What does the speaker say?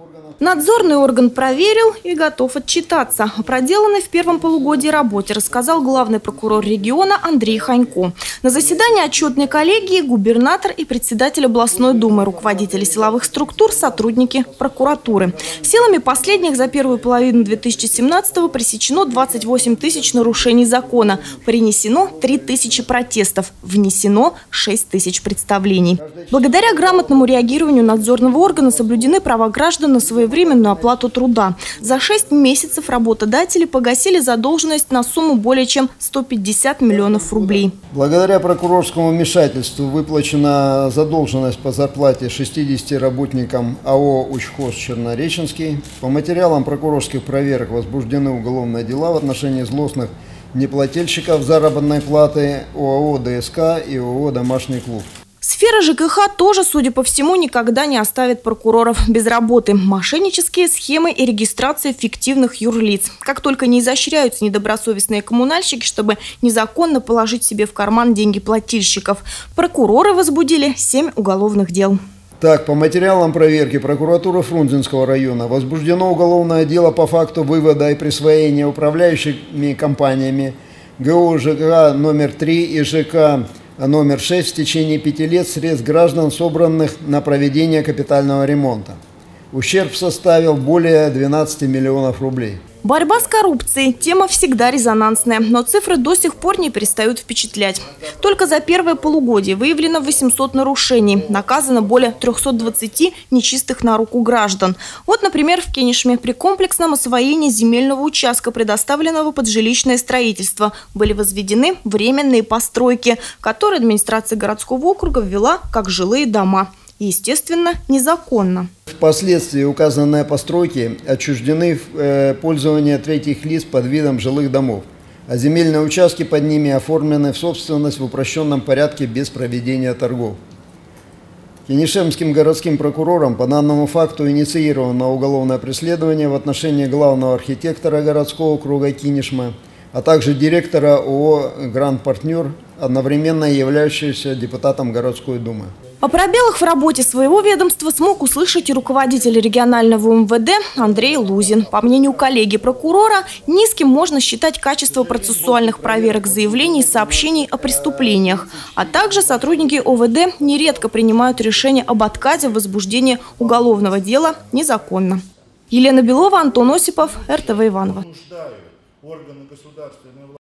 Надзорный орган проверил и готов отчитаться. О проделанной в первом полугодии работе рассказал главный прокурор региона Андрей Ханько. На заседании отчетной коллегии губернатор и председатель областной думы, руководители силовых структур, сотрудники прокуратуры. Силами последних за первую половину 2017-го пресечено 28 тысяч нарушений закона, принесено 3 тысячи протестов, внесено 6 тысяч представлений. Благодаря грамотному реагированию надзорного органа соблюдены права граждан на своевременную оплату труда. За 6 месяцев работодатели погасили задолженность на сумму более чем 150 миллионов рублей. Благодаря прокурорскому вмешательству выплачена задолженность по зарплате 60 работникам АО «Учхоз Чернореченский». По материалам прокурорских проверок возбуждены уголовные дела в отношении злостных неплательщиков заработной платы ОАО «ДСК» и ОАО «Домашний клуб». Сфера ЖКХ тоже, судя по всему, никогда не оставит прокуроров без работы. Мошеннические схемы и регистрация фиктивных юрлиц. Как только не изощряются недобросовестные коммунальщики, чтобы незаконно положить себе в карман деньги плательщиков, прокуроры возбудили 7 уголовных дел. Так, по материалам проверки прокуратуры Фрунзенского района возбуждено уголовное дело по факту вывода и присвоения управляющими компаниями ГО ЖКХ номер 3 и ЖК номер 6 в течение 5 лет средств граждан, собранных на проведение капитального ремонта. Ущерб составил более 12 миллионов рублей. Борьба с коррупцией – тема всегда резонансная, но цифры до сих пор не перестают впечатлять. Только за первое полугодие выявлено 800 нарушений, наказано более 320 нечистых на руку граждан. Вот, например, в Кинешме при комплексном освоении земельного участка, предоставленного под жилищное строительство, были возведены временные постройки, которые администрация городского округа ввела как жилые дома. Естественно, незаконно. Впоследствии указанные постройки отчуждены в пользование третьих лиц под видом жилых домов, а земельные участки под ними оформлены в собственность в упрощенном порядке без проведения торгов. Кинешемским городским прокурором по данному факту инициировано уголовное преследование в отношении главного архитектора городского округа Кинешма, а также директора ООО «Гранд-партнер», одновременно являющегося депутатом городской думы. О пробелах в работе своего ведомства смог услышать и руководитель регионального МВД Андрей Лузин. По мнению коллеги-прокурора, низким можно считать качество процессуальных проверок заявлений и сообщений о преступлениях. А также сотрудники ОВД нередко принимают решение об отказе в возбуждении уголовного дела незаконно. Елена Белова, Антон Осипов, РТВ Иваново.